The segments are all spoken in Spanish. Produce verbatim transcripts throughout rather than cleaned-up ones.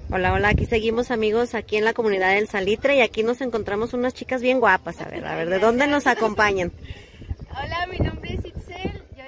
Hola, hola, aquí seguimos amigos, aquí en la comunidad del Salitre y aquí nos encontramos unas chicas bien guapas, a ver, a ver, ¿de dónde nos acompañan? Hola, mi nombre es Itzel. Yo...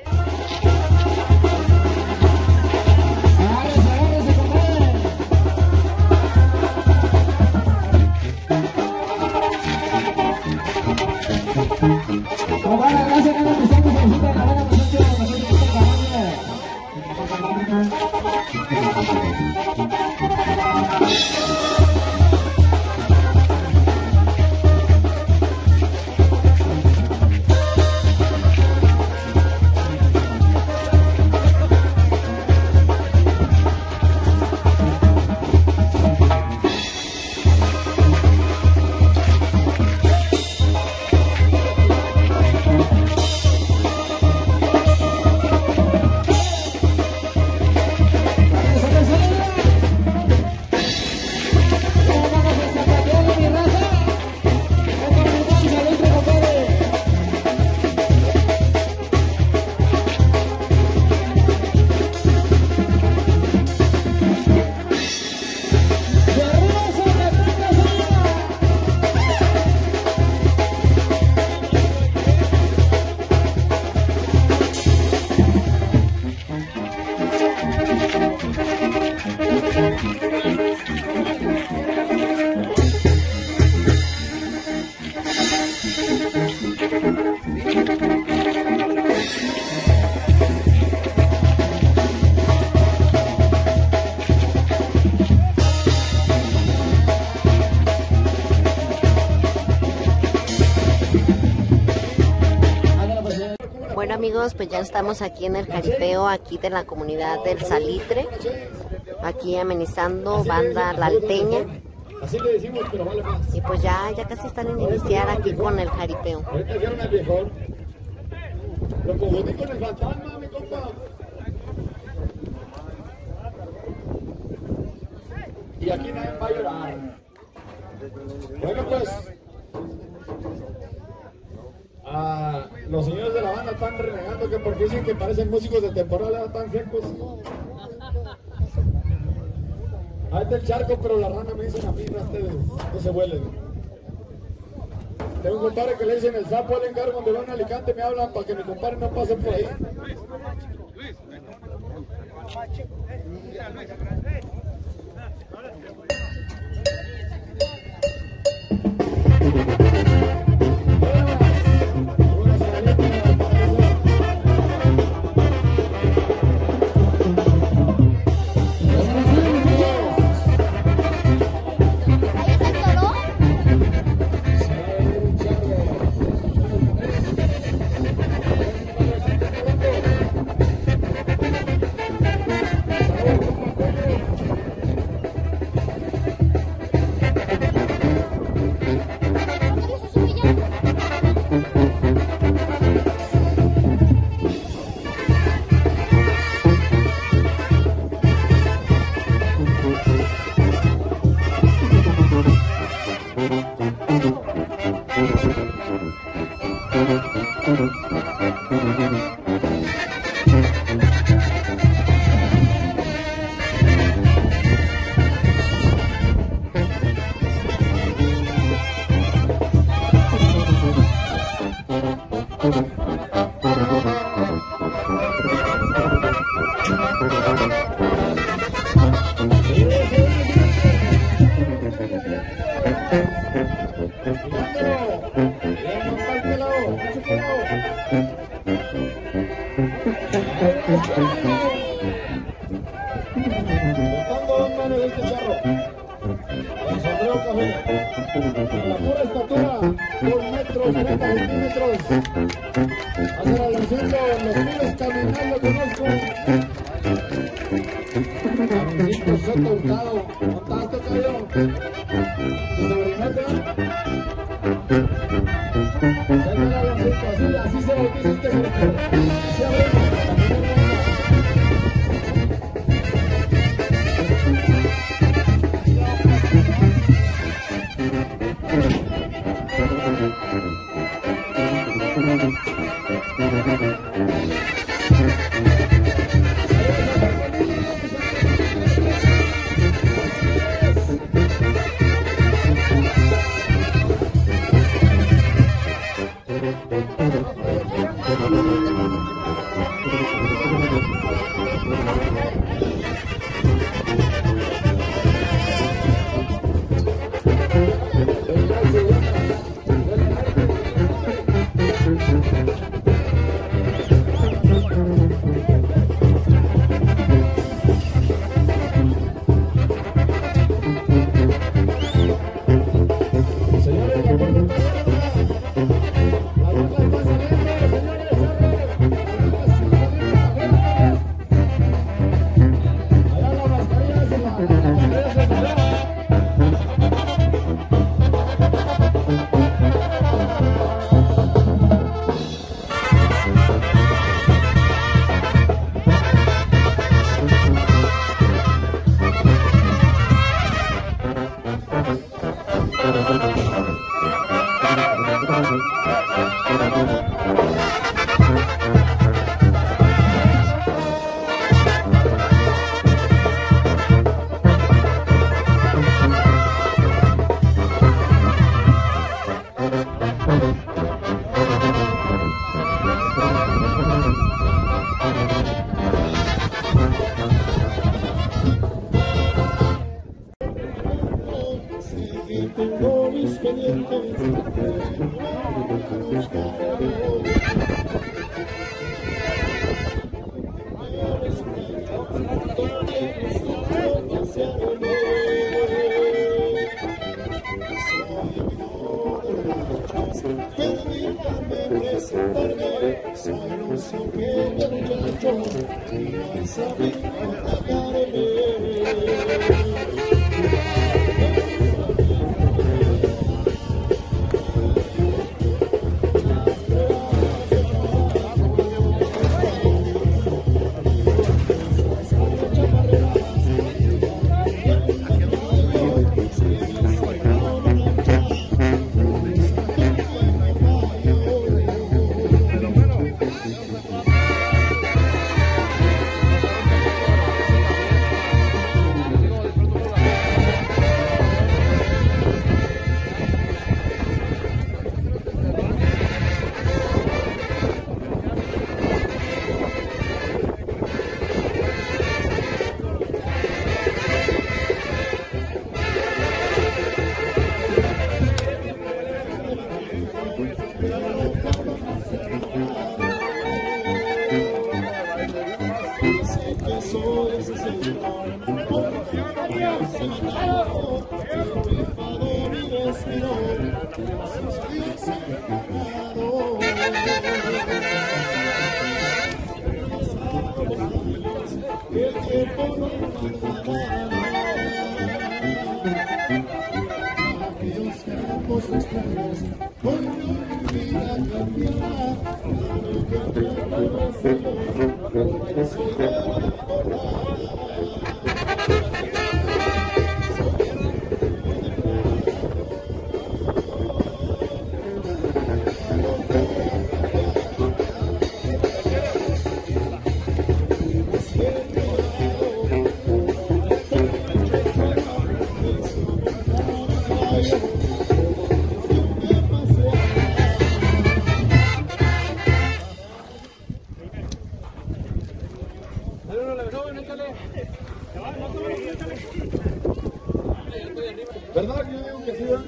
Bueno amigos, pues ya estamos aquí en el jaripeo, aquí de la comunidad del Salitre, aquí amenizando banda La Alteña. Y pues ya, ya casi están en iniciar aquí con el jaripeo. Y aquí nadie va a llorar. Bueno pues, ah, los señores de la banda están renegando que porque dicen que parecen músicos de temporada, están secos. Ahí está el charco, pero la rana me dicen a mí, no, ustedes, no se vuelen. Tengo un compadre que le dicen el sapo al encargo, donde va un Alicante me hablan para que mi compadre no pase por ahí. Botando dos manos de este charro. El sombrero café. La pura estatura, dos metros, treinta centímetros. Hace la luciendo, los pibes caminando conozco. Carmencito Soto Hurtado, ¿montaste cabrón? ¿Tu sobrinete? Saca la lancita, así, así se bautiza este grupo. Así abrimos. ¿Verdad? Yo digo que sí, ¿verdad?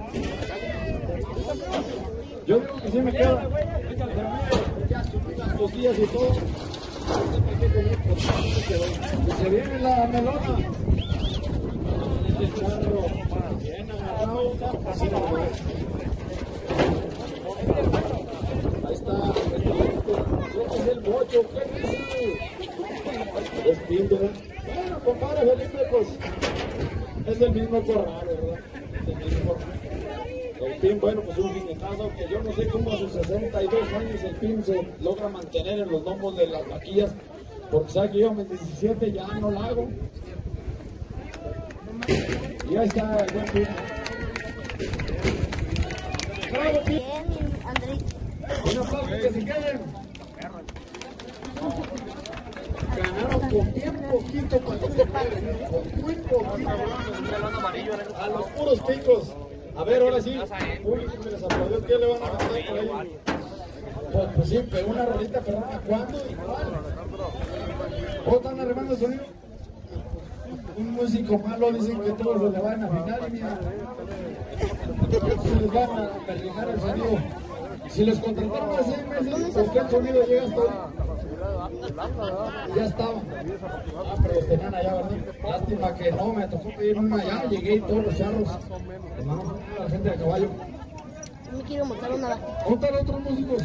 Yo digo que sí me queda. Las costillas y todo. Que se viene la melona. Este charro bien agarrado. Así no lo ves. Ahí está. Este es el bocho. ¿Qué dice? Es pinto, ¿verdad? Bueno, compadre Felipe, pues es el mismo corral, ¿verdad? Es el mismo corral. El pin, bueno, pues un jinetazo que yo no sé cómo a sus sesenta y dos años el pin se logra mantener en los lomos de las vaquillas, porque sabe que yo a mis diecisiete ya no la hago. Y ahí está el buen pin. ¡Bravo, pin! Bien, Andrés. Una parte que se queden. Ganaron con bien poquito, con muy poquito. A los puros picos. A ver, ahora sí. Público que les aplaudió, ¿qué le van a cantar por ahí? Pues, pues sí, pero una rolita, pero ¿a cuándo y cuál? ¿O están arreglando el sonido? Un músico malo dicen que todos se le van a afinar y mira, se les van a perdijar el sonido. Si les contrataron hace seis meses, ¿por qué el sonido llega hasta hoy? Ya estaba. Ah, pero los tenían allá, ¿verdad? Lástima que no, me tocó pedir una allá, llegué y todos los charros. Hermanos, la gente de caballo. No quiero montar una vaquita. ¿Dónde están otros músicos?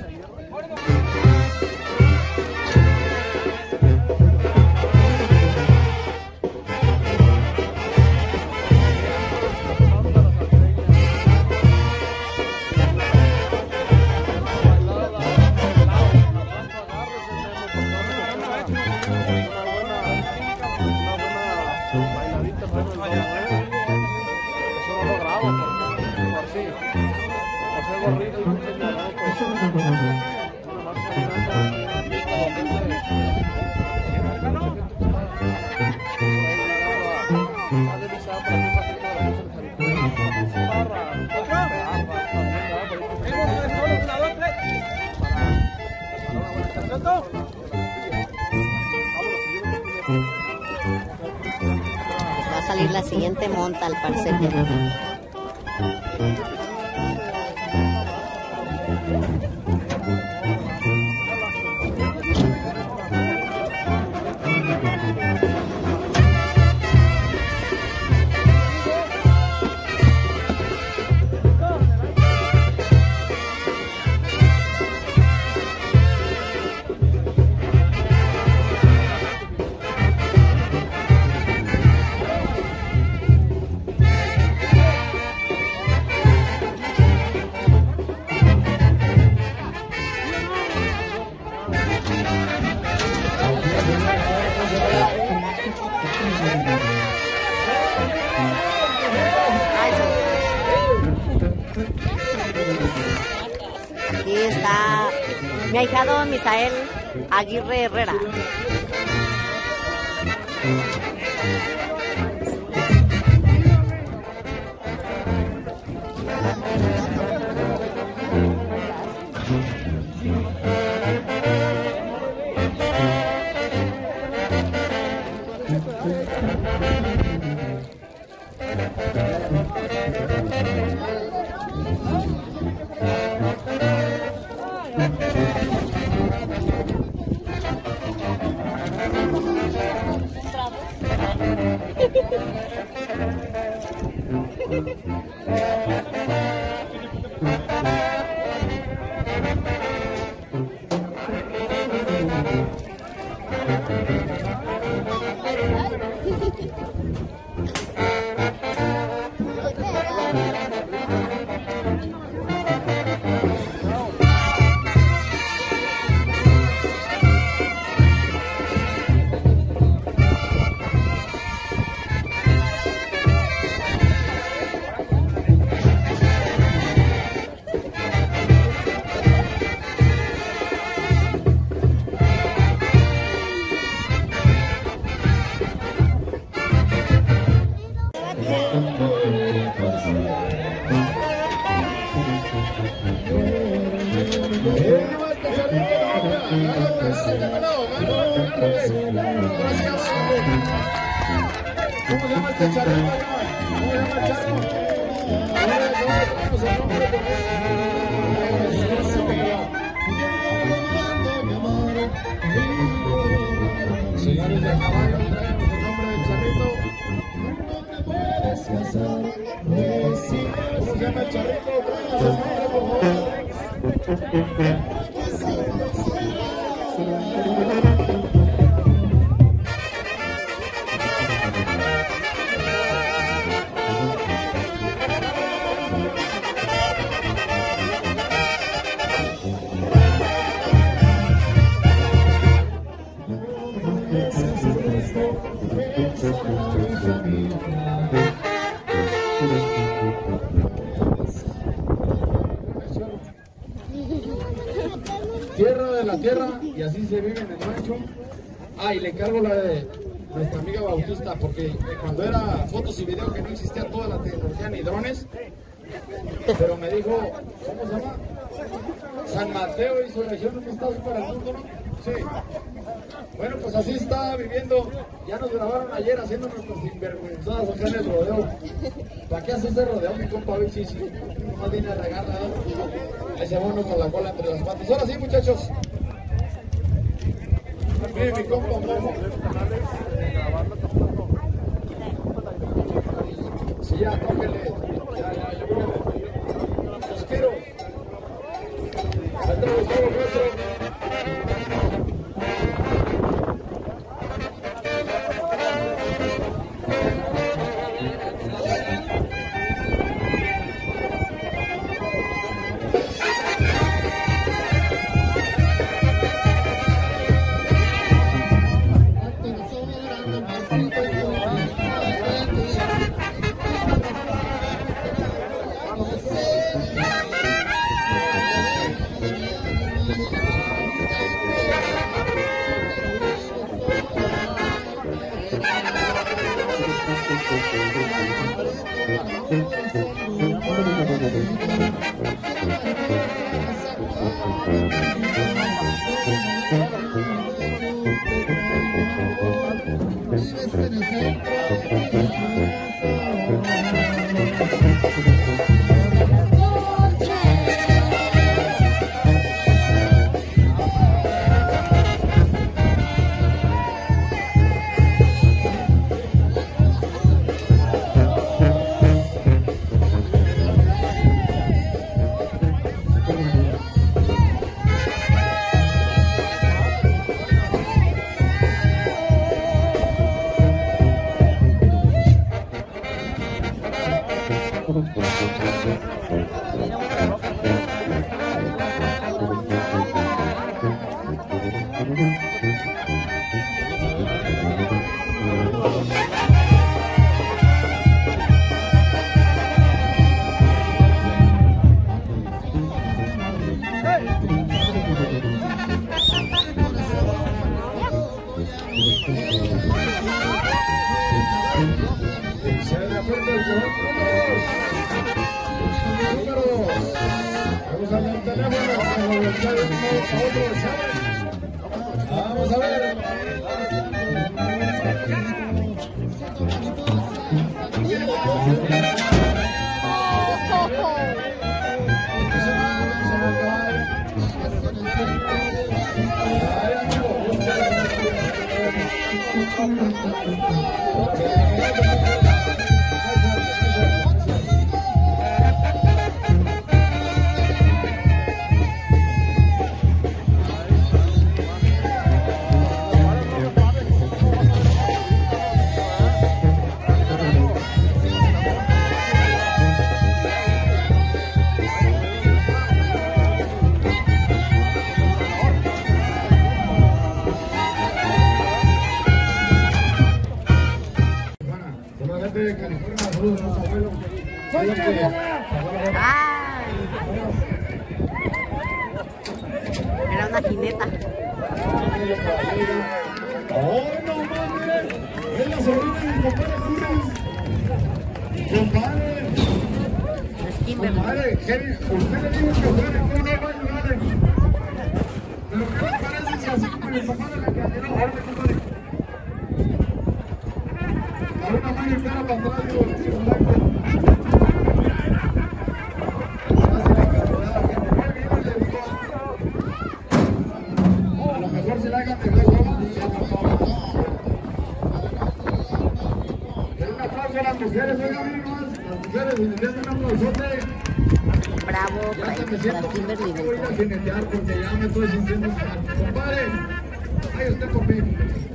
Va a salir la siguiente monta al parecer. Aquí está mi ahijado Misael Aguirre Herrera. ¿Cómo se llama este charro? ¿Cómo se llama el charro? ¿Cómo se llama? Señores de caballo, traemos el nombre del charrito. ¿Cómo se llama el charrito? Tráiganos el nombre, por favor. Tierra de la tierra, y así se vive en el rancho. Ah, y le encargo la de nuestra amiga Bautista, porque cuando era fotos y videos que no existía toda la tecnología ni drones, pero me dijo, ¿cómo se llama? San Mateo y su región, ¿no está para el mundo, no? Sí. Bueno, pues así está viviendo. Ya nos grabaron ayer haciendo nuestras sinvergüenzadas acá en el rodeo. ¿Para qué hace ese rodeo, mi compa? Sí, sí. No viene a regarla, ¿no? Ese bueno con la cola entre las patas. Ahora sí, muchachos. Mire, mi compa, Momo. Sí, ya, tóquenle. Ya, ya, yo creo que los quiero. Dentro de todo nuestro. Vamos a ver. De California, saludos a los abuelos. ¡Ay! Era una jineta. ¡Oh, no mames! Es la sobrina de mi compadre Cruz. Compadre. Compadre, usted le dijo que fuera que no va a ayudar. Pero ¿qué le parece si así como mi papá de la cadena? Ahora, compadre. Una mano y cara para atrás, digo, si no la a lo mejor se la hagan de dos horas. Pero un aplauso a las mujeres, oigan bien más, las mujeres, y les den un aplausote. Bravo, ya se me para siento Kimberly. voy a ir a jinetear porque ya me estoy sintiendo. Compadre, ahí usted conmigo.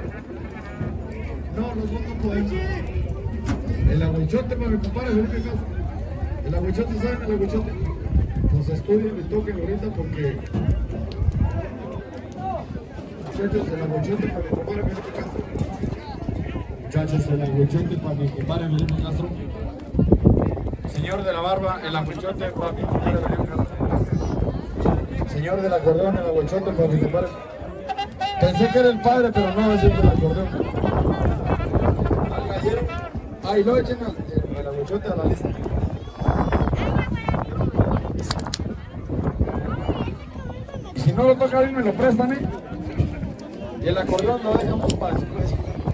No, los dos no podemos. El aguichote para mi compadre Felipe Castro. El aguichote, ¿saben el aguichote? Pues estudien y toquen ahorita porque... Muchachos, el aguichote para mi compadre Felipe Castro. Muchachos, el aguichote para mi compadre Felipe Castro. Señor de la barba, el aguichote para mi compadre Felipe Castro. Señor del acordeón, el aguichote para mi compadre. Pensé que era el padre, pero no, es el del acordeón. Ahí lo echen al, al aguichote a la lista. no lo toca bien, me lo prestan, ¿eh? Y el acordeón lo dejamos para después.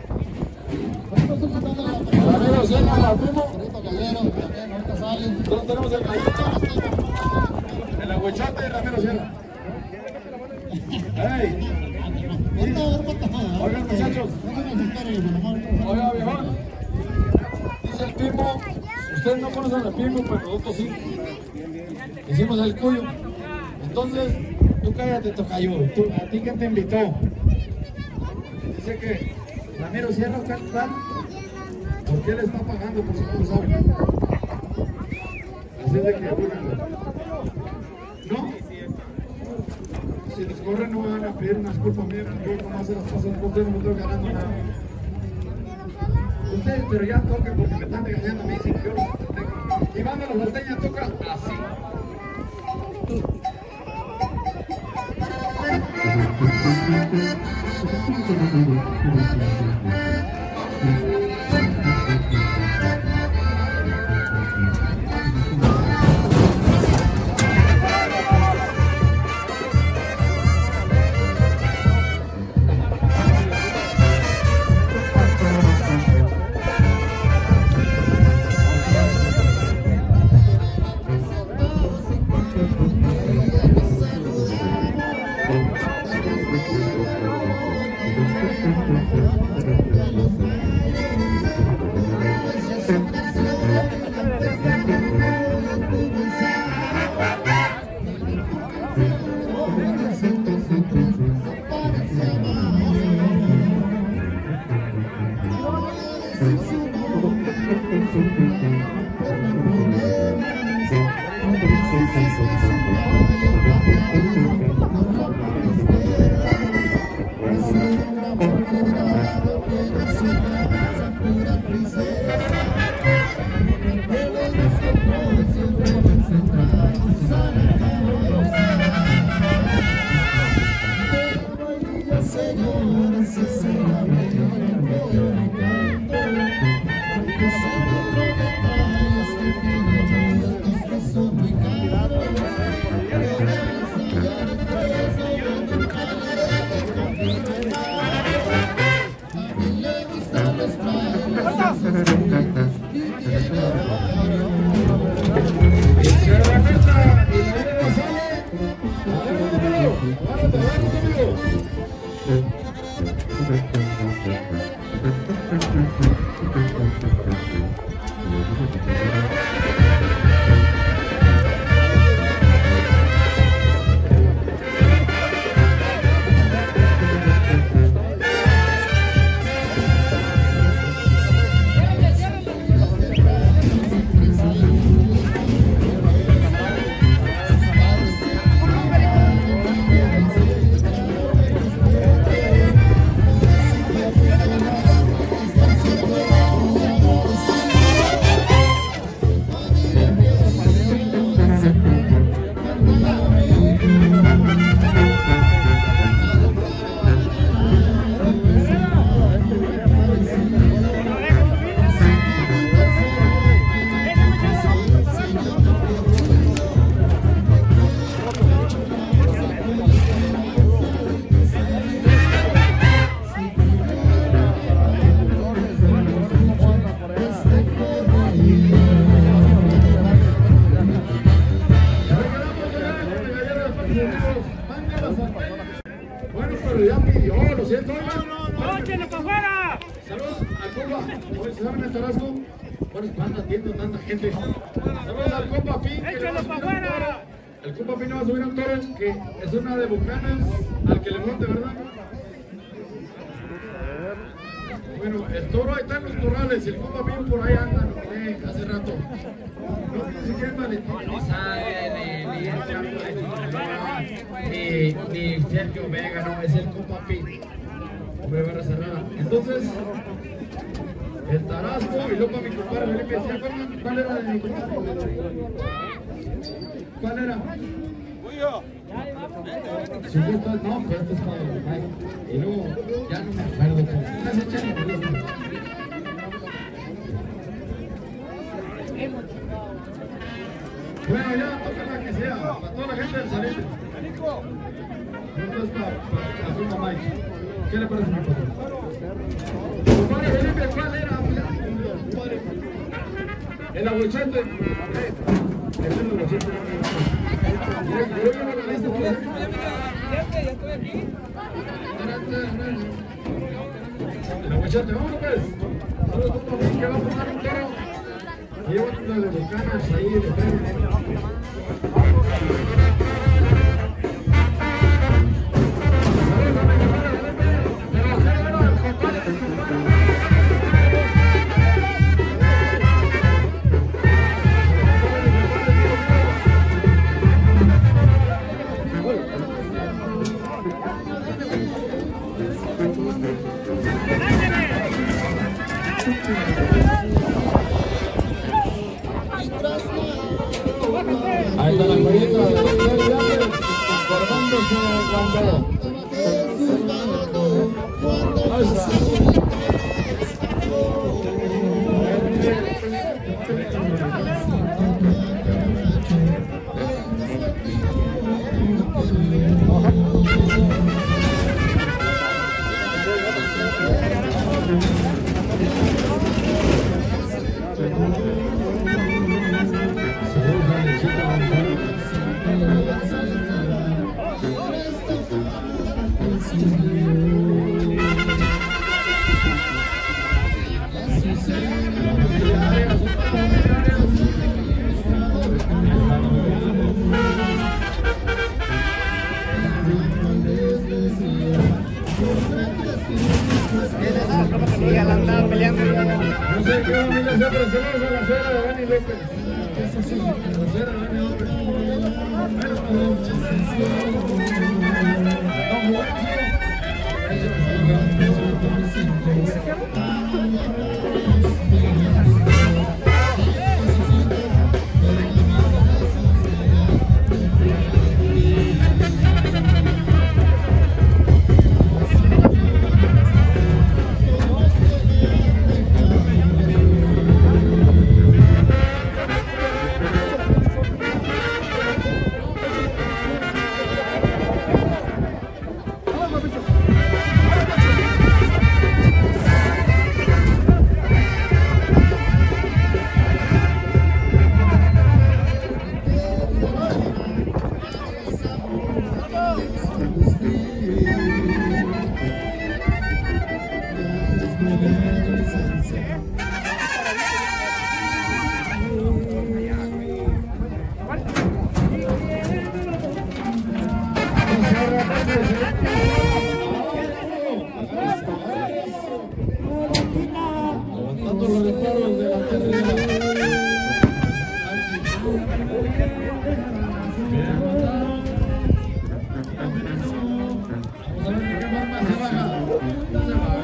Ramiro Sierra, la primo. Entonces tenemos el gallito, el aguachate y Ramiro Sierra. ¡Ey! Oigan, muchachos. Oiga, viejón. Dice el Pimo. Ustedes no conocen al Pimo, pero nosotros sí. Hicimos el cuyo. Entonces, tú cállate, tocayo. Tú, ¿a ti quién te invitó? Dice que Ramiro Sierra canta. ¿Por qué le está pagando? Por si no lo saben. Así es de que apúrenlo. ¿No? Si les corren no van a pedir una disculpa mía, yo nomás se las paso por ustedes, no estoy ganando nada. Ustedes, pero ya toquen porque me están regañando a mí, si yo los tengo. Y Banda La Salteña toca así. Bueno, pero ya pidió, lo siento. ¡No, no, no! ¡Échenlo para afuera! Saludos al compa. Hoy se saben el Tarasco. Bueno, ¿cuánta tienda, tanta gente? Saludos al compa Pin. ¡Échenlo para afuera! El compa Pin va a subir un toro que es una de Bucanas, al que le monte, ¿verdad? Bueno, el toro ahí está en los corrales y el compa Pin por ahí anda, lo miré hace rato. No sé si quieren Valentín, ni sabe, ni, ni el Chapo, ni, ni Sergio Vega, no, es el compa Pin. Hombre, barra cerrada. Entonces, el Tarasco y luego mi compadre Felipe decía, ¿cuál, ¿cuál era de mi compadre? ¿Cuál era? Si tú estás, no, pero este es para Mike. Y luego, ya no me acuerdo. Bueno, ya toca la que sea, para toda la gente del Salitre. ¿Qué le parece, mi padre? Compadre Felipe, ¿cuál era? El aguachete. Es el aguachete. Yo llevo la lista, pues. Ya estoy aquí. El aguachete, vámonos, pues. Saludos, compa, que va a tomar un toro. Llévate una de los canas ahí de frente. Ahí está la corriente de las autoridades informándose cuando ahí está. No sé qué familia sea, pero saludos a la suegra de Dani López. La suegra de Dani López. Levantando los disparos de la tercera. Bien, vamos a ver qué forma se baja. Se baja.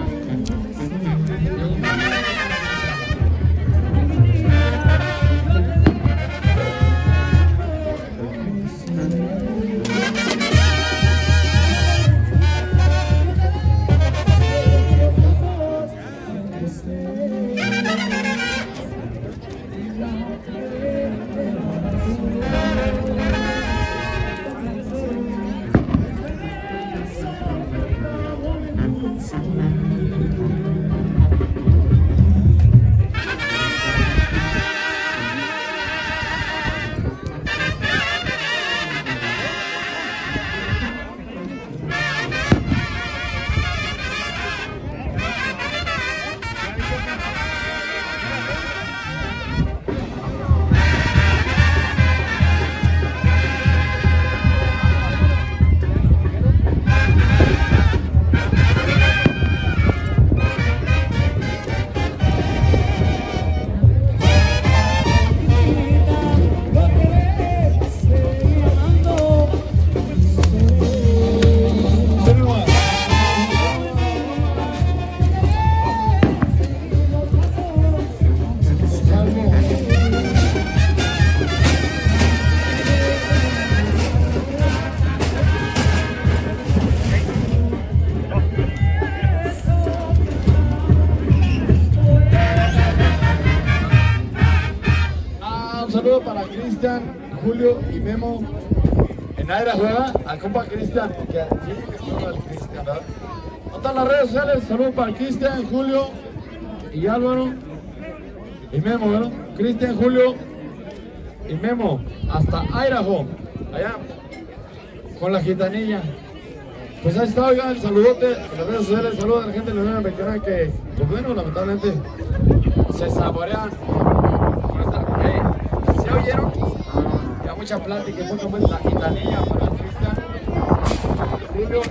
Para Cristian, Julio y Memo en En Aira juega al compa Cristian, que sí, que juega el Cristian, ¿verdad? Notan las redes sociales, saludos para Cristian, Julio y Álvaro y Memo, ¿verdad? Cristian, Julio y Memo, hasta Idaho, allá con la gitanilla. Pues ahí está, oigan, el saludote en las redes sociales, saludos a la gente de la Unión Americana que, pues bueno, lamentablemente se saborean con esta. Eh, ¿Se oyeron? Ya mucha plática y poco más la gitanilla para el Cristian, Julio.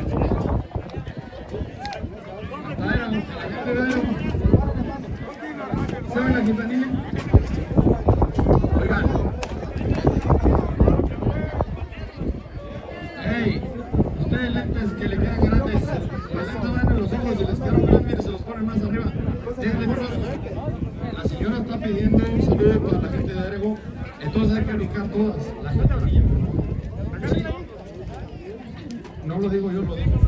¿Saben la gitanilla? Oigan. Hey, ustedes lentes que le quedan grandes, les dan en los ojos y les quedan grandes, mire, se los ponen más arriba. La señora está pidiendo un saludo para la gente de Arego, entonces hay que brincar todas la gitanilla. ¿Sí? No lo digo yo, lo digo.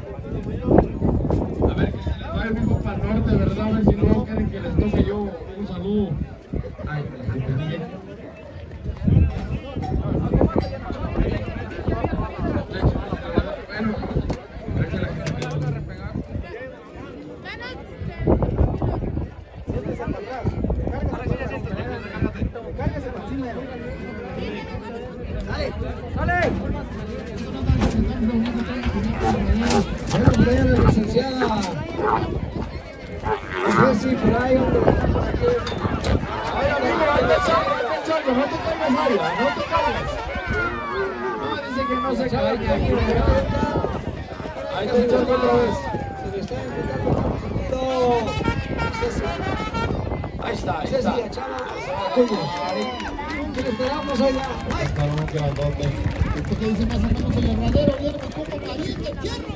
A ver, que se les vaya un poco para el norte, ¿verdad? A ver si no quieren que les toque yo un saludo. Ay, la gitanilla. Bueno, parece la gitanilla. ¡Sale! Bueno, vean la licenciada Jessy Bryan. Ay, amigo, ahí te salgo, ahí te salgo, no te caigas, Aria, no te caigas. No, dice que no se caiga aquí, ¿verdad? Ahí te salgo otra vez. Se le está invitando un poquito. Ahí está, ahí está. Que le esperamos allá. Ahí está, no queda dónde. Esto que dice más o menos el herradero, vieron como caliente, fierro.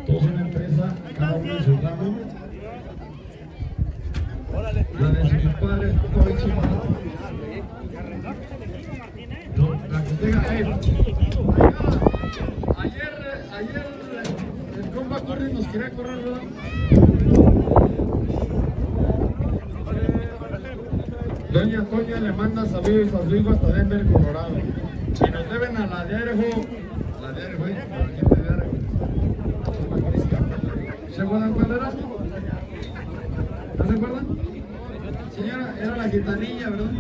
Todos una empresa, cada uno en su ramo. La de sus padres, todo el chimato. La que tenga él. Ayer, ayer el compa Corri nos quería correr, ¿verdad? Doña Toña le manda saludos a su hijo hasta Denver, Colorado. Y nos deben a la de Arejo. La de Arejo, ¿eh? La gente de Arejo. ¿Se acuerdan cuál era? ¿No se acuerdan? Señora, era la gitanilla, ¿verdad?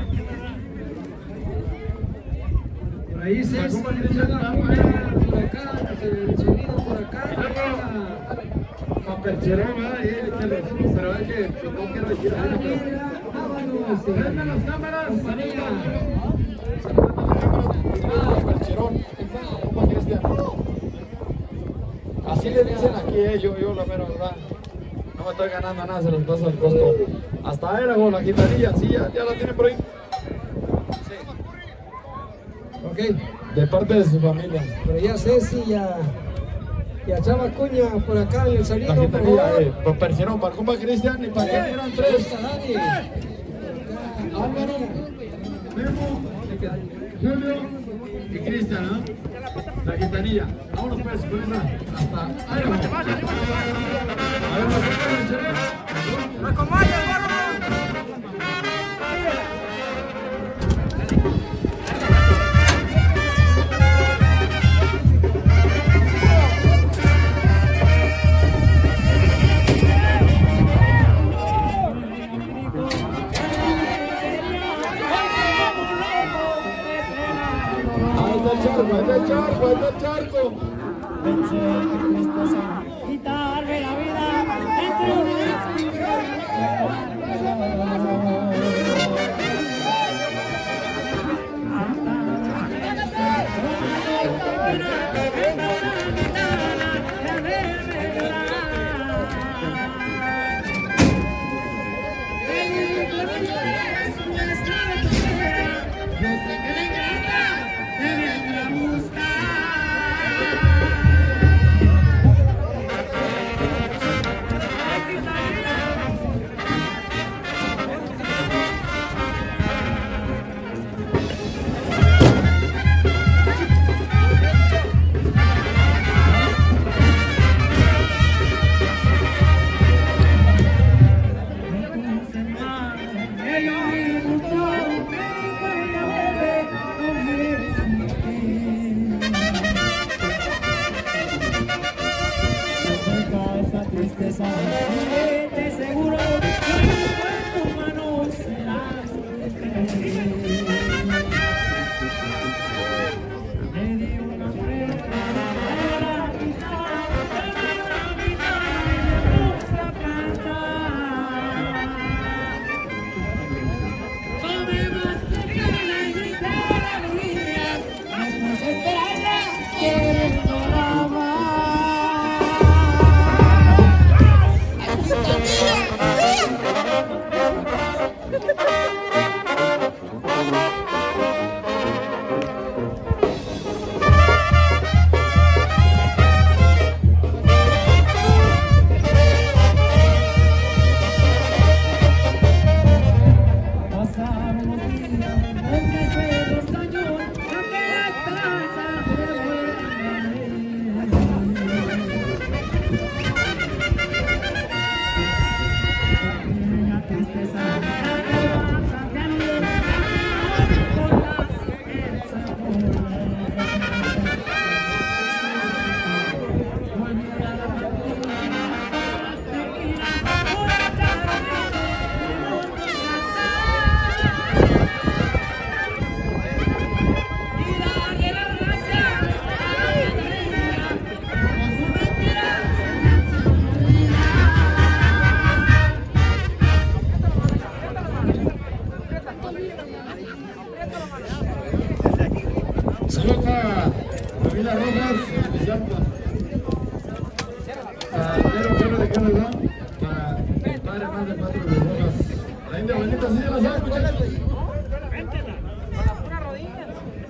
Por ahí se hace por acá, el sonido por acá. Papercherón, ¿verdad? Pero es que no quiero decir algo, pero... ¡Prende las cámaras! Papercherón, compa Cristian. Así le dicen aquí, eh, yo, yo la mera verdad. No me estoy ganando nada, se los paso el costo. Hasta Arejo, la gitanilla, sí, ya, ya la tienen por ahí. Sí. Ok. De parte de su familia. Pero ya Ceci y a, y a Chava Cuña por acá en el salido. La gitanilla, eh, papercherón, para el compa Cristian y para que eran tres. Álvaro, Memo, Julio y Cristian, ¿no? La gitanilla. Vámonos pues, con esa. Hasta Arejo. A ver, ¡Me acompaña, gorro! ¡Ahí está el charco, ahí está el charco! Quitarme la vida entre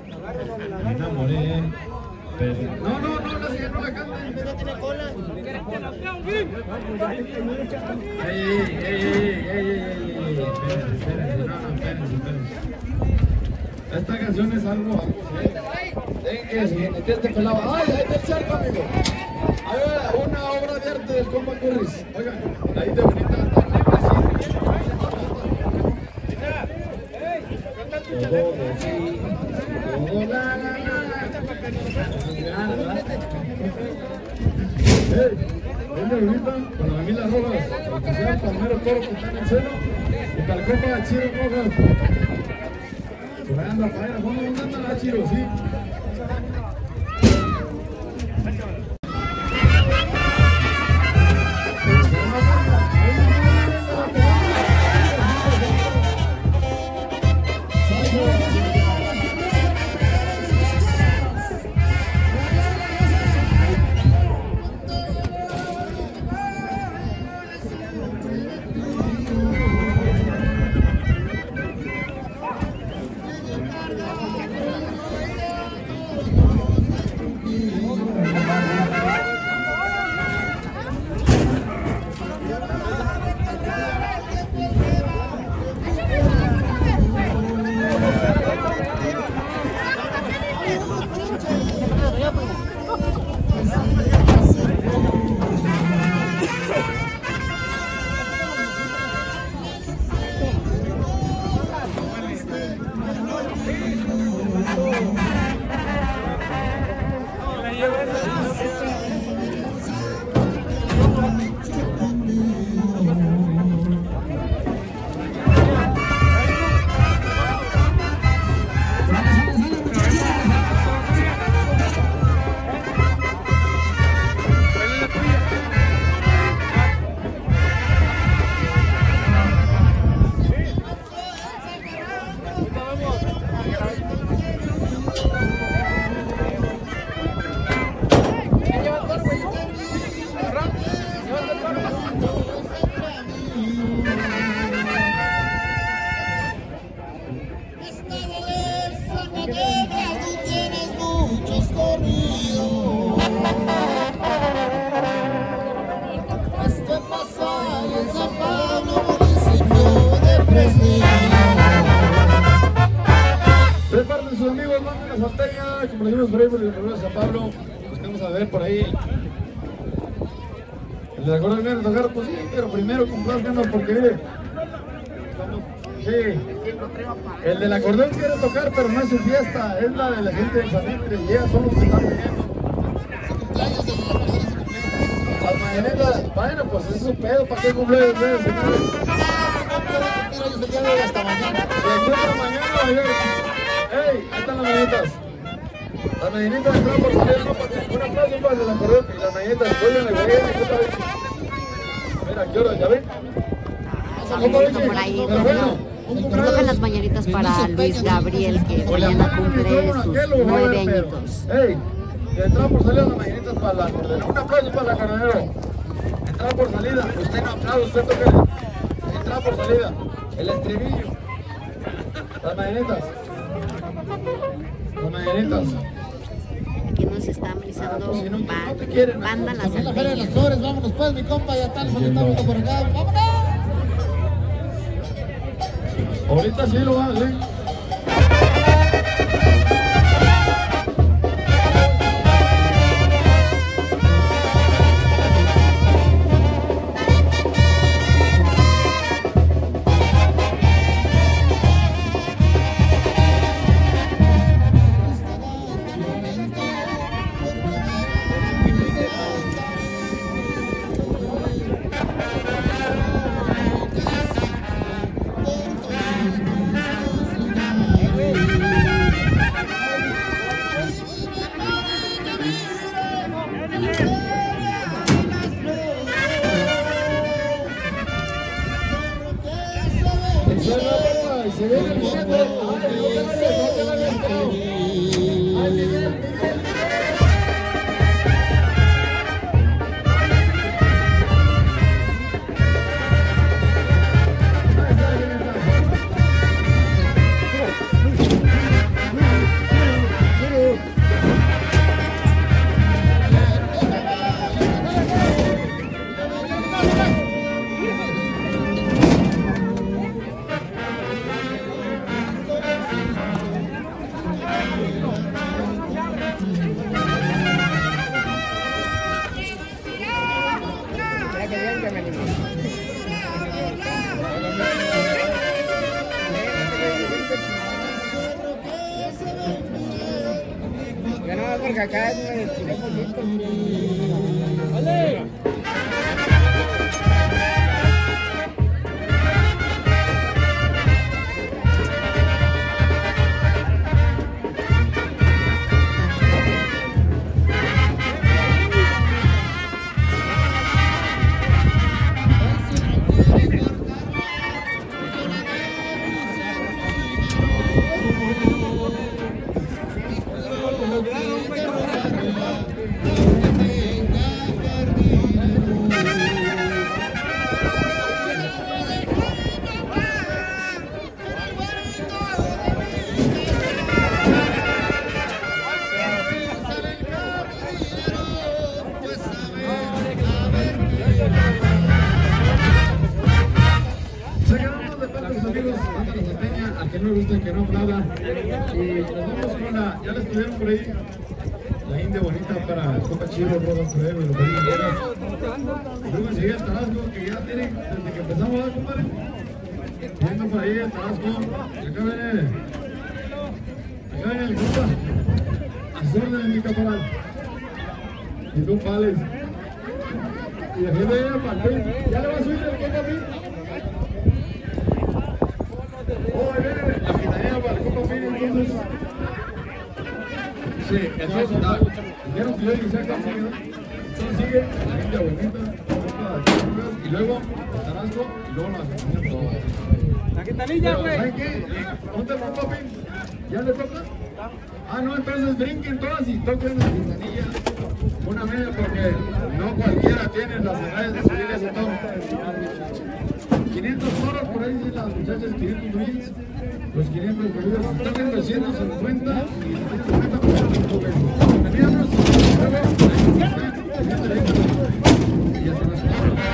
Me enamoré. Pero... No, no, no, la siguiente no la canten. No tiene cola. ey, ey, ey, ey, ey, espérense, espérense, no, no, espérense, espérense. Esta canción es algo, algo serio. Dejen que se metió este pelado. ¡Ay, ahí está el charco, amigo! Ahí va una obra de arte del compa Curris. Oigan, ahí de bonita hasta arriba, sí. Todo, sí. Todo, la, la, la, la. ¡Ey! Ven de bonita con la familia Rojas, el que sea el palmero toro que está en el seno, y para el compa Chiro Rojas. Por ahí anda, para allá, ¿dónde anda la Chiro? Sí. Como le dimos por ahí por el Río de San Pablo, buscamos a ver por ahí. El de la Corona viene a tocar, pues sí, pero primero complázcanos porque mire. Sí. El del acordeón quiere tocar, pero no es su fiesta, es la de la gente del Salitre, y ellas son los que están pidiendo. Las mañanetas, bueno, pues es su pedo, ¿para qué cumpleaños ustedes, señores? Hasta mañana. De mañana, ¡ey! Ahí están las mañanitas. Las mañanitas entran por salir, no, un aplauso para el acordeón y las mañanitas, oigan, mira, ¿qué hora? ¿Ya ven? Por ahí, tocan las mañanitas para Luis Gabriel, que mañana cumple sus nueve añitos. ¡Ey! Entraba por salida las mañanitas para el acordeón. Un aplauso para el acordeonero. Entraba por salida. Usted no aplaude, usted toca. Entraba por salida. El estribillo. Las mañanitas. Las mañanitas. Aquí nos está amenizando Ah, pues si no, ba- no te quieren, banda Las La Feria de las Salteñas. Flores, vámonos pues, mi compa, ya está, solitamos por acá. ¡Vámonos! Ahorita sí lo vas, ¿eh? Se viene el momento. Ay, no te vayas, no te vayas, pero. Ay, Miguel, Miguel. que acá me estiré poquito. ¡Vale! Que no gusta que no aplauda y nos vamos con la, ya la estuvieron por ahí, la India bonita para el compa Chivo, Rodo Correo y los Bolívares. Luego enseguida el Tarasco, que ya tiene desde que empezamos a compadre. Viendo por ahí el Tarasco, y acá viene, acá viene el compa, a su orden mi caporal. Y tú pales. Y la gente viene para el pin, ya le va a subir el compa pin. Oh, viene la gitanera para el compa Pini, entonces. Sí, entonces, dijeron que yo inicié acá enseguida. Entonces sigue la India bonita, y luego Tarasco, y luego la gitanera. La gitanilla, güey. ¿Saben qué? ¿Dónde el compa Pini? ¿Ya le toca? Ah, no, entonces brinquen todas y toquen la gitanilla. Una media, porque no cualquiera tiene las edades de subir ese tono. quinientos toros por ahí, las muchachas, quinientos brillos, los quinientos corridos, están en ciento cincuenta y ciento cincuenta por ciento. Veníamos, y hasta las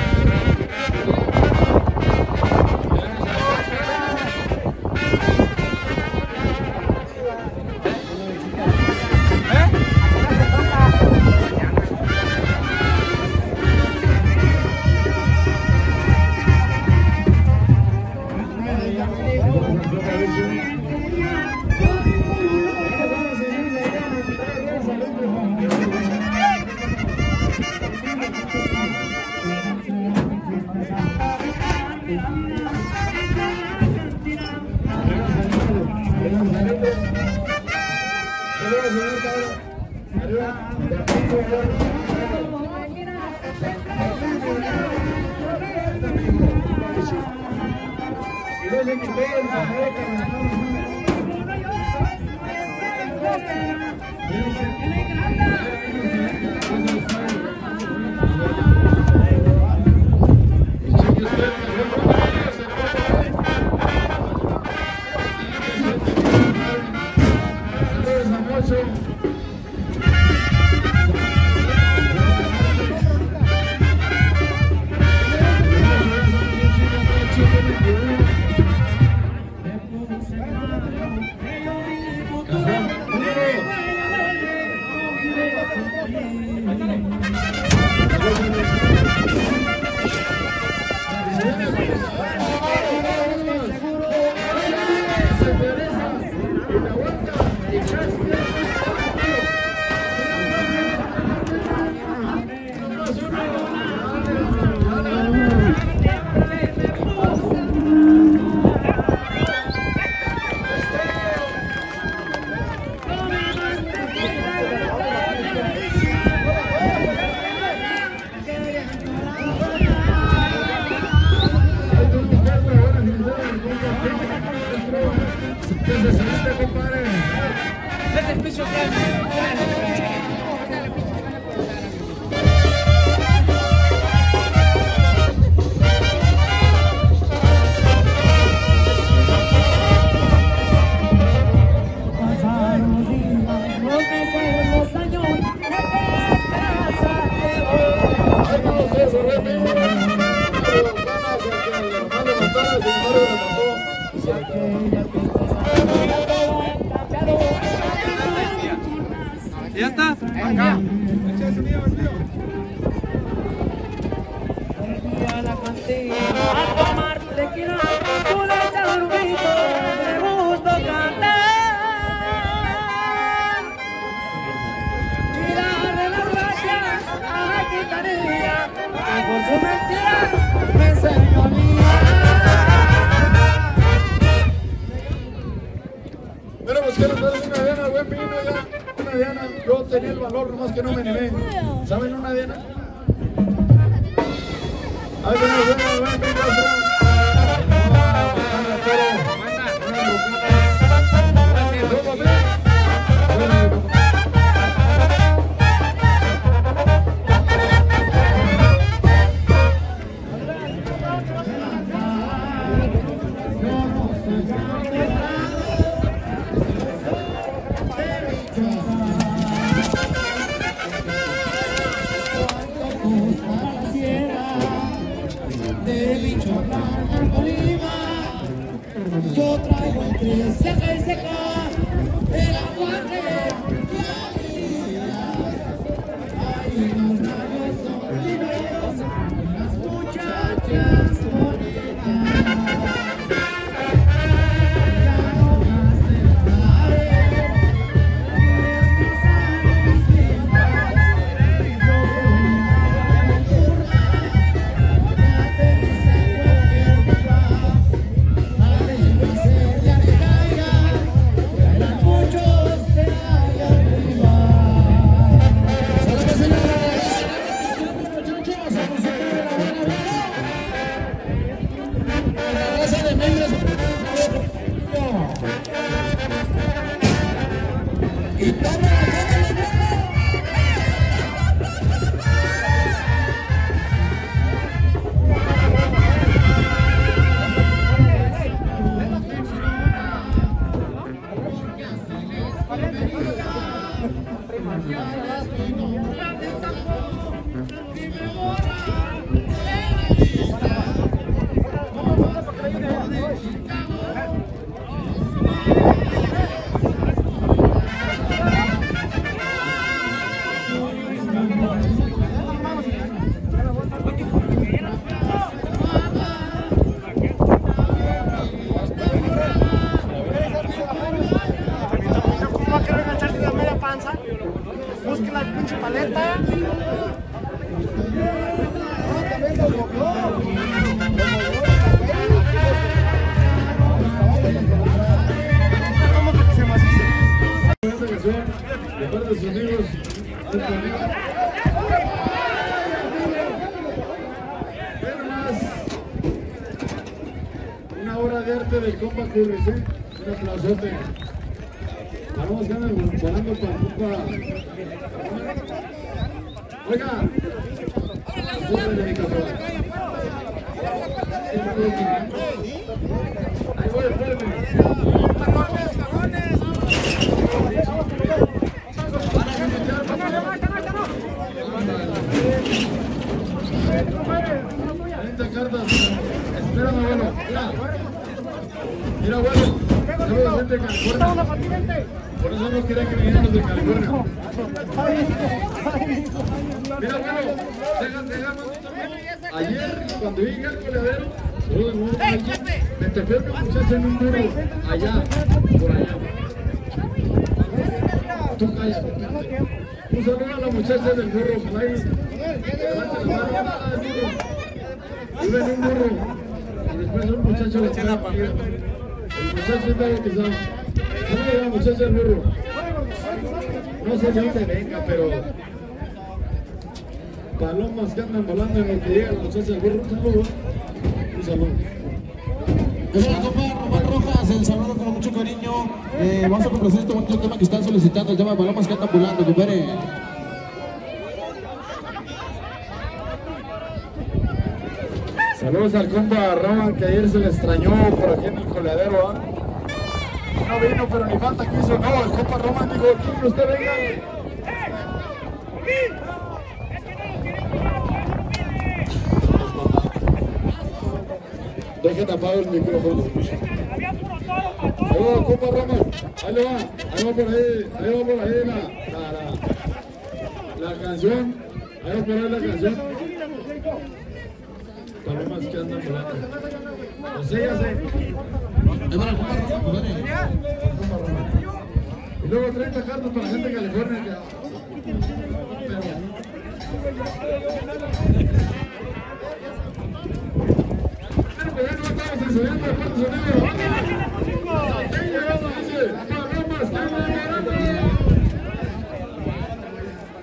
¿Ya está? Acá. A tomar tequila, tú le echas un grito, me gusta cantar. valor, nomás que no me animé. ¿Saben una Diana? Ahí tenemos una buena pintazo. Yo traigo entre ceja y ceja el aguante y alegría. Hay unos rayos sombríos, unas muchachas bonitas. Ya no más te daré, diez años sin más. Yo voy a la curva, ya te dicen cualquier lugar. Busque la pinche paleta. ¿Cómo que se macice? Esta canción, de parte de sus amigos, pero más una obra de arte del compa Curris, ¿eh? Un aplausote. Vamos que andan volando para el compa. Oiga, ahí voy, espérame. treinta cartas. Espérame, abuelo. Mira, mira, abuelo. Saludos de California. Por eso no quería que vinieran los de California. Mira, abuelo. Déjate, déjame. Ayer, cuando llegué al coladero, saludos, me topé con un muchacho en un burro. Allá, por allá. Tú cállate, cállate. Un saludo a la muchacha del burro, Fly. Levante la mano, a la del burro. Iba en un burro. Y después un muchacho le echó la partida. El muchacho está bautizado. Saludos a la muchacha del burro. No sé de dónde venga, pero palomas que andan volando en lo que llega la muchacha del burro. Un saludo. Un saludo. Es el compa Román Rojas, el saludo con mucho cariño. Eh, vamos a complacer este bonito tema que están solicitando, el tema de palomas que andan volando, compadre. Saludos al compa Roman, que ayer se le extrañó por aquí en el coladero, ¿ah? No vino, pero ni falta quiso. No, el compa Roman dijo, ¿quién usted venga? Deje tapado el micrófono. Ahí va, compa Roman. Ahí le va. Ahí va por ahí. Ahí va por ahí la, la, la, la canción. Ahí va por ahí la canción. Palomas que andan volando. No sé, ya sé. Y luego treinta cartas para la gente de California. Pero ya no estamos enseñando de parte de sonido. Aquí llegamos, dice, palomas que andan volando.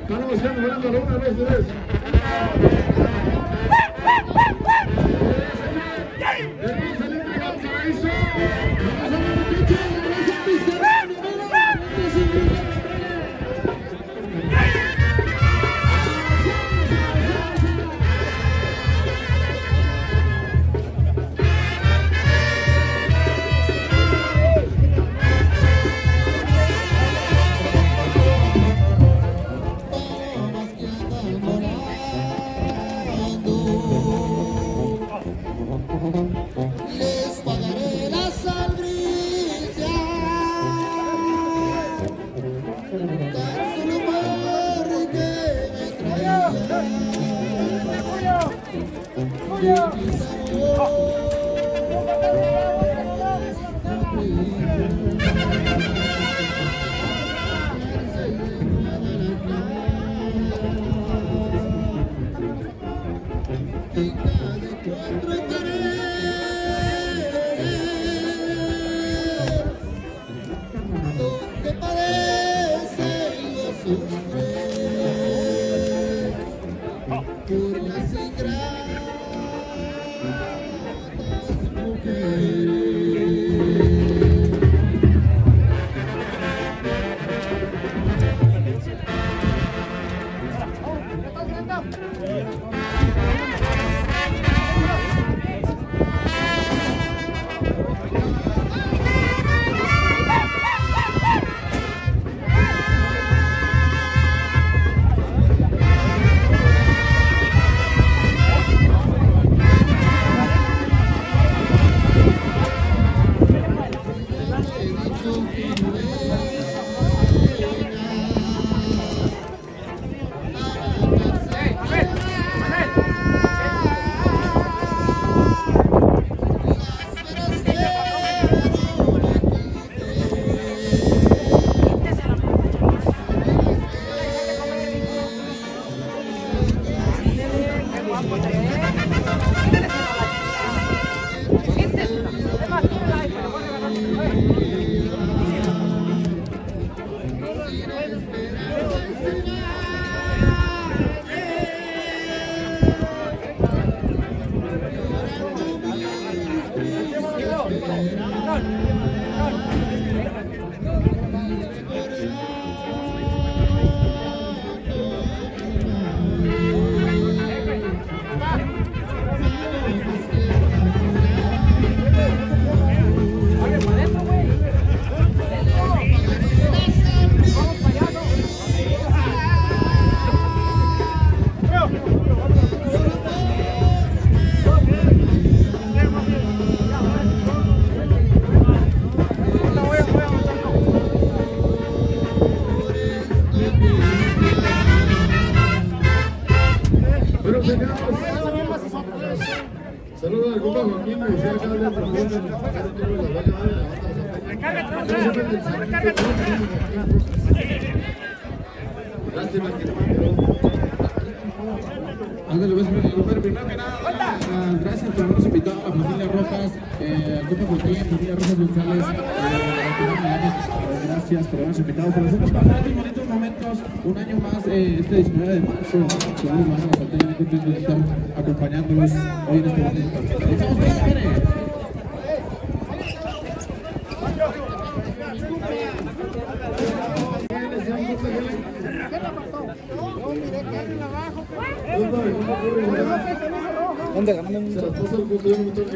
Estamos haciendo volando una, dos, tres. Les pagaré la sangría, tan solo porque me traigan mis amores. Donde padecen los hombres por las ingratas mujeres. Saludos al compa Joaquín, me decía acá de la propuesta. Lástima que no me quedó. Ándale, pues, primero que nada, gracias por habernos invitado a la familia Rojas, eh, al compa Joaquín, familia Rojas González, gracias por habernos invitado, por hacernos pasar estos bonitos momentos, un año más, eh, este diecinueve de marzo, seguro más a la salteña, muy contentos de estar acompañándolos hoy en este momento. ¡Estamos bien, Pere! ¿Dónde ganamos un Se las pasa el punto de un motor.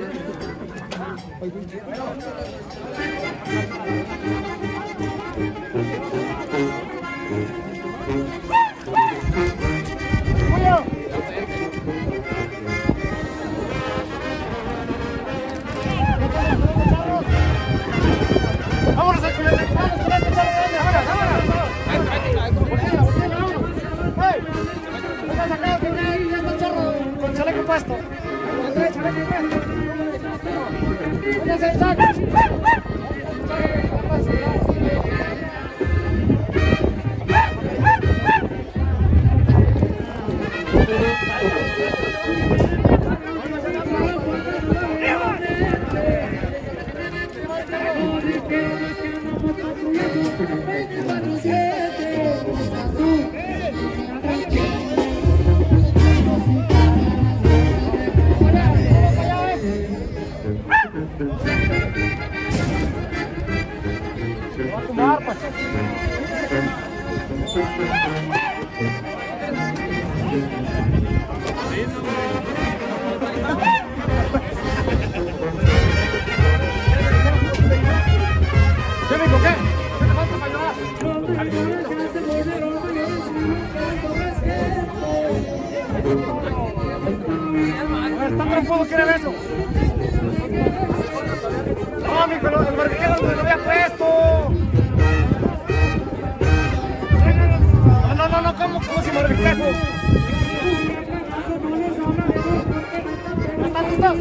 ¡Vámonos a comer! ¡Vámonos con este charro! ¡Vámonos, vámonos! ¡Voltea, voltea, vámonos! ¡Hey! ¡Venga, sacado que ya está el charro con chaleco puesto! ¡Andrés, chaleco puesto! ¡Véngase, saca! ver, está trompudo, ¿quiere eso? No, mijo, el barbiquero donde lo había puesto. No, no, no, no, ¿cómo, cómo sin barbiquero? ¿Están listos?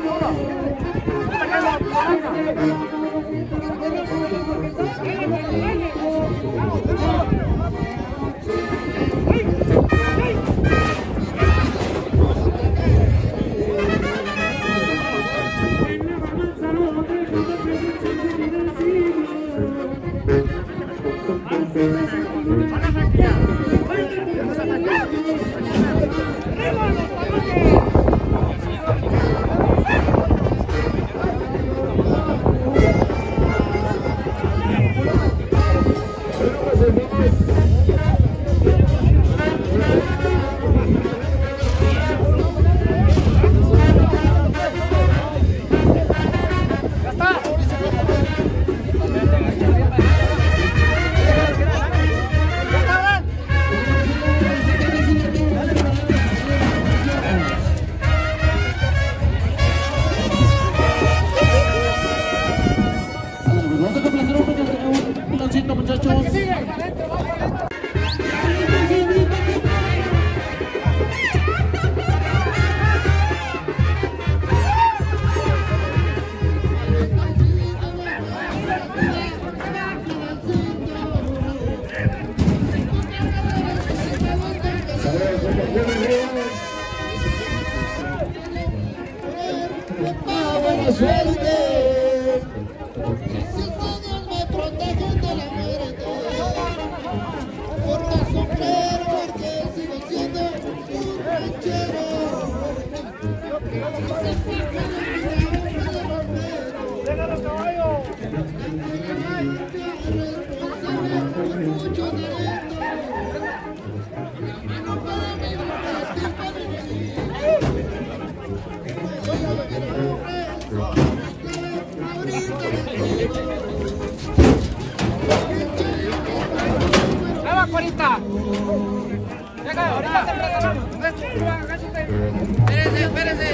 Espérese, espérese.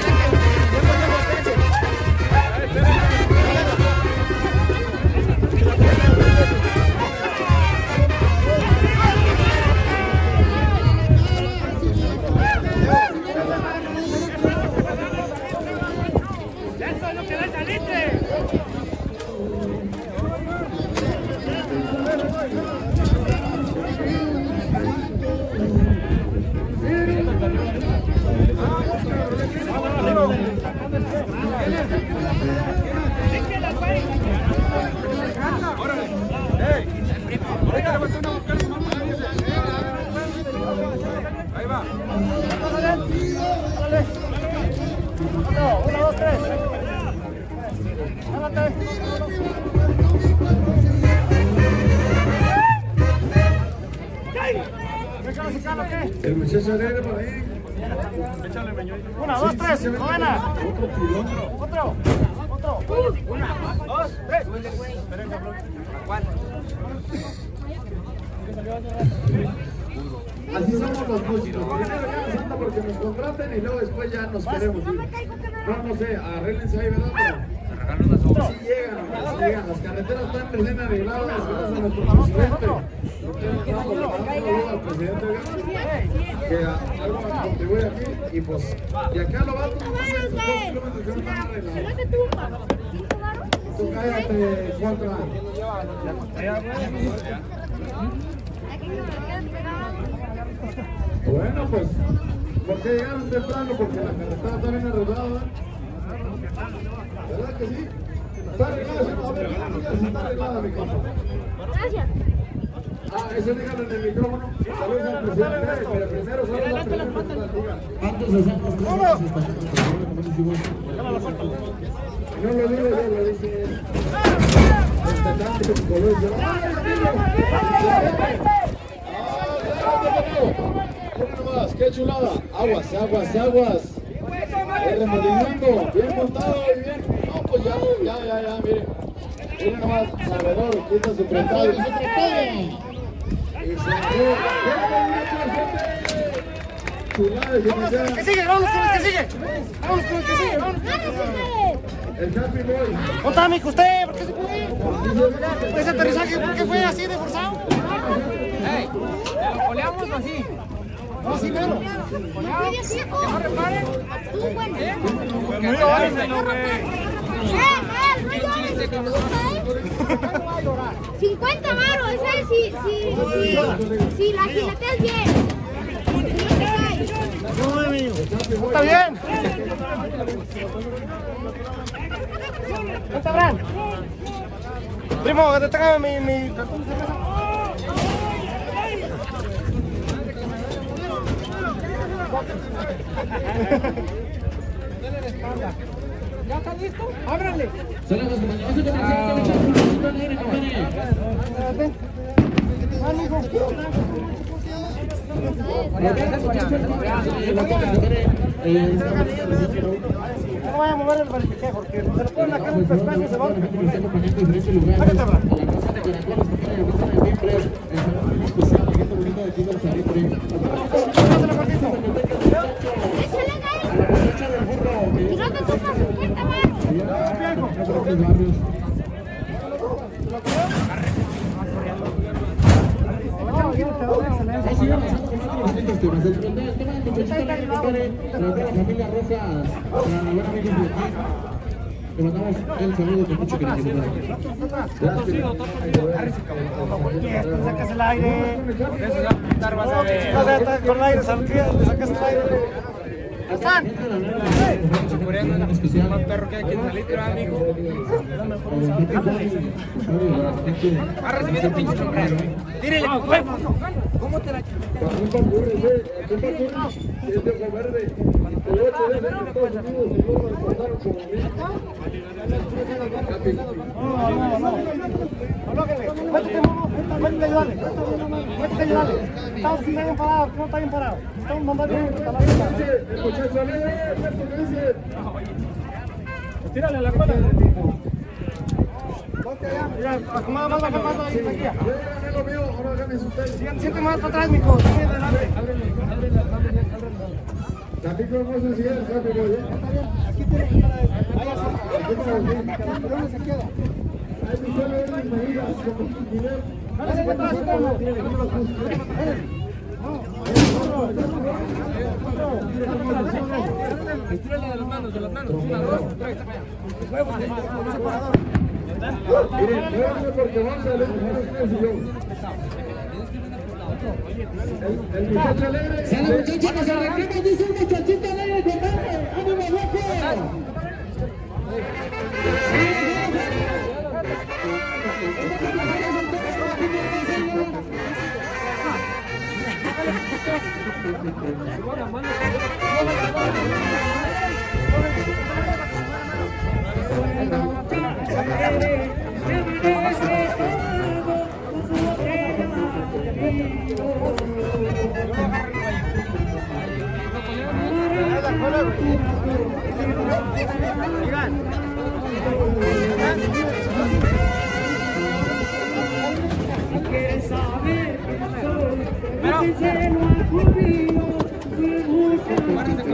Ahí va. Uno, dos, tres. El muchacho alegre por ahí. Una, dos, tres. Novena. Otro. Otro. Una, dos, tres. Así somos los músicos. Primero ya nos anda porque nos contraten y luego después ya nos queremos ir. No, no sé, arréglense ahí, ¿verdad? Pero sí llegan, sí llegan. Las carreteras están recién arregladas gracias a nuestro presidente. Vamos a dar un saludo al presidente que algo contribuye aquí. Y pues, y acá lo va a tomar estos dos kilómetros que no están arreglados. Tú cállate, contra. Bueno, pues, ¿por qué llegaron temprano? Porque la carretera está bien arreglada. ¿Verdad que sí? Está arreglada, ¿sí? A ver, sí está arreglada, mi compa. Gracias. Ah, eso díganlo en el micrófono. Saludos al presidente, pero primero saludos al presidente. Antes de hacer las cosas, no lo digo yo, lo dice él. Este tanto que color yo. Miren nomás, qué chulada. Aguas, aguas, aguas. El remolinando, bien montado y bien. No, pues ya, ya, ya, ya, miren. Miren nomás, sabedor, quita su prestado. Y se fue. chulada de Vámonos con el que sigue, vámonos con el que sigue. Vámonos con el que sigue, vámonos. El Happy Boy. ¿Dónde está, mijo, usted? ¿Por qué se fue? ¿Ese aterrizaje por qué fue así de forzado? Hey, ¿lo coleamos o así? No, sí, pero. ¿Que no reparen? ¿Eh? No llores, cincuenta varos, ese si, si, si, si la jineteas bien. Está bien. ¿Dónde está Bran? Primo, tráigame mi, mi cartón de cerveza. ¿Ya está listo? ¡Ábrale! Saludos, compañeros. Vamos a comenzar con el segundo aire, compadre. No vaya a mover el verifique porque se lo ponen acá en el pescuezo y se va a Y no te tomas cincuenta varos. Así avanzando con otros siguientes temas. El tema del muchachito alegre, compadre, para toda la familia Rosa, para la buena amiga Joaquín. Le mandamos el saludo con mucho cariño, compadre. Sacas el aire. No, ya está con el aire, le sacas el aire. ¿Están? Más perro que hay que salir, amigo. Ha recibido el pinche sombrero. Tírele, ¿cómo te la Un papurri, un papurri, es de ojo verde. El ocho de enero en Estados Unidos y luego lo reportaron como mil. Métete, métete, ayúdale. Métete, ayúdale. Estamos bien parados, no está bien parado. Estamos mandando a la vista. El muchacho alegre, ¿esto qué dice? Tírale la cola. Mira, acomoda más la formato ahí, aquí. Yo ya gané lo mío, ahora ganen ustedes. Siente más para atrás, mijo. Sigue adelante. También con vos en siguiente, Happy Boy, ¿eh? Aquí tiene que estar ahí. ¿Dónde se queda? Ahí me sale él y me diga, como dinero. Dale, se atrás, Estírale de las manos, de las manos. Una, dos, tres, Miren, muévanme porque van a salir ustedes y yo. El, el muchacho alegre. Sale, muchachos, nos arrancamos, dice el muchachito alegre, compadre. ¡Ánimo, loco! ¿Quieres saber? Díselo a tu amigo, si buscas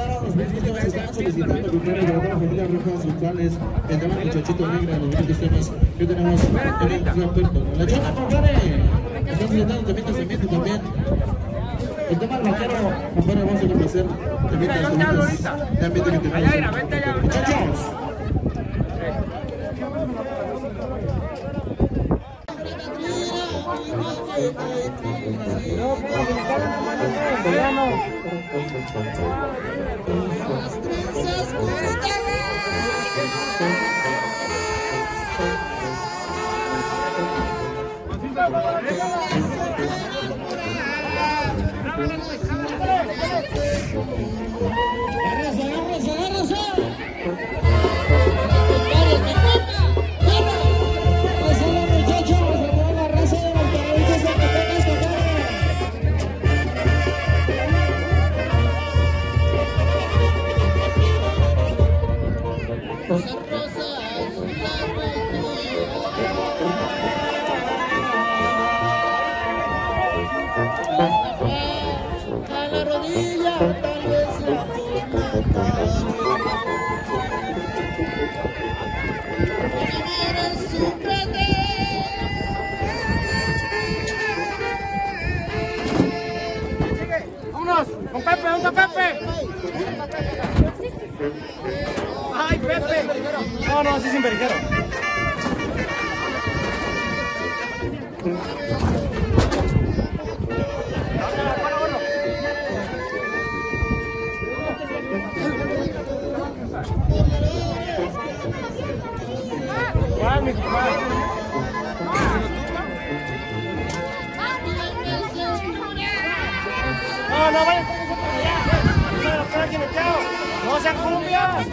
los niños que están solicitando cumpleaños de la familia Rojas González, el tema del Muchachito Negra, los niños temas que tenemos en el puerto. La chona, compadre, están solicitando también nacimiento también. El tema del vaquero, compadre, vamos a complacer también nacimientos de ambiente que tenemos. Muchachos. Vámonos, con Pepe, ¿dónde está Pepe? ¡Ay, Pepe! No, no, así sin verguero. ¿Cuál, mi compadre? No, no, vayan para allá. No sean cumbias.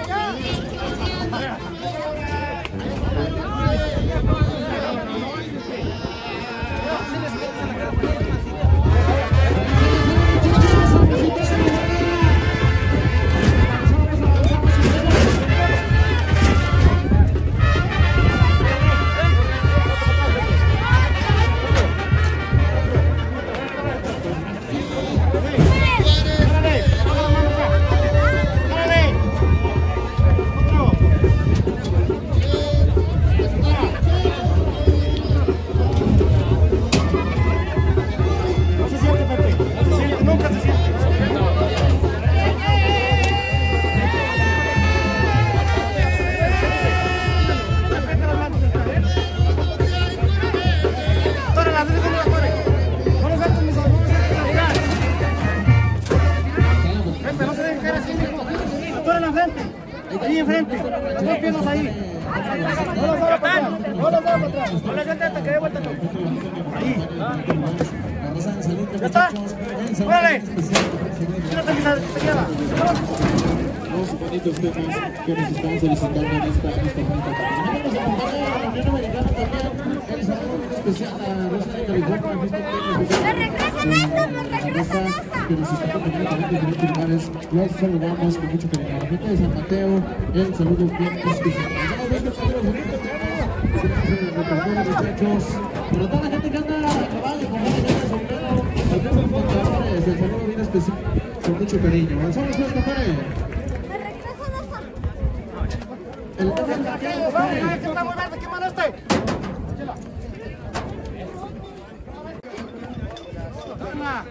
Ahí enfrente, los dos piernas ahí. No los haga para atrás, no los haga para atrás. No le gente hasta que dé vuelta. Ahí. ¿Ya está? ¡Órale! ¡Tírate que te queda! Los bonitos temas que nos están solicitando en esta bonita campaña. Vamos a contar a la Unión Americana también el saludo especial a Rosa de California. ¡Me regresan esto! ¡Me regresan esto! Que nos está acompañando también en diferentes lugares. Los saludamos con mucho cariño. La gente de San Mateo, el saludo bien especial. Estamos viendo que los bonitos temas se nos repartieron los muchachos. Pero toda la gente que anda a caballo, con la gente de sombrero, los mismos contadores, el saludo bien especial con mucho cariño. Avanzamos pues, compadre. El tema de la que está muy verde, ¿qué mano este? Toma.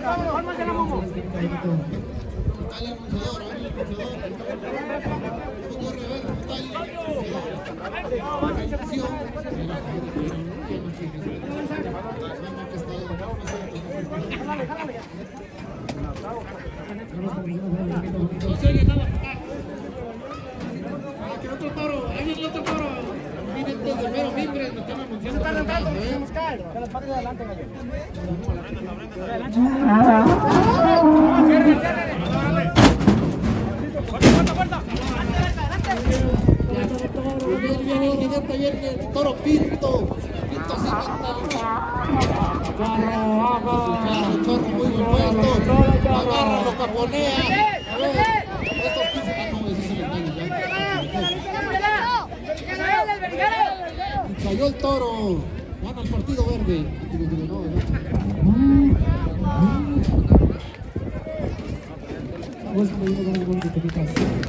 Palmas de la Momo. Otro toro, ahí viene otro toro. Miren, desde mero mimbre, me están anunciando. Que los padres de adelante, gallo. Viene, viene, inmediatamente viene el toro Pinto. Pinto se mata. Chorro, chorro, muy buen puesto. Lo agarra, lo caponea. A ver, estos quince. Ah, no, ese es el engaño ya. Y cayó el toro. Gana el partido verde. Digo, digo, no, Vamos a ir con el gol de Tepitas.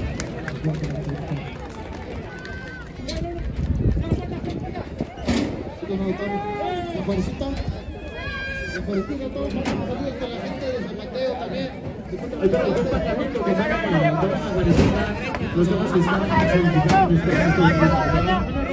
La Juarecita, la Juarecita, todos los saludos con la gente de San Mateo también. Hay para un parlamento que saca con la Juarecita, los demás que están solicitando